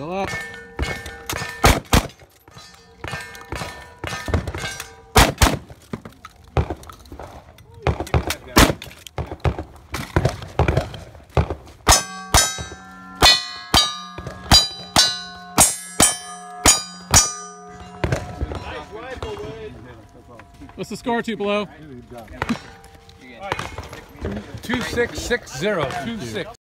Fill up. What's the score, Tupelo? 2660. 26.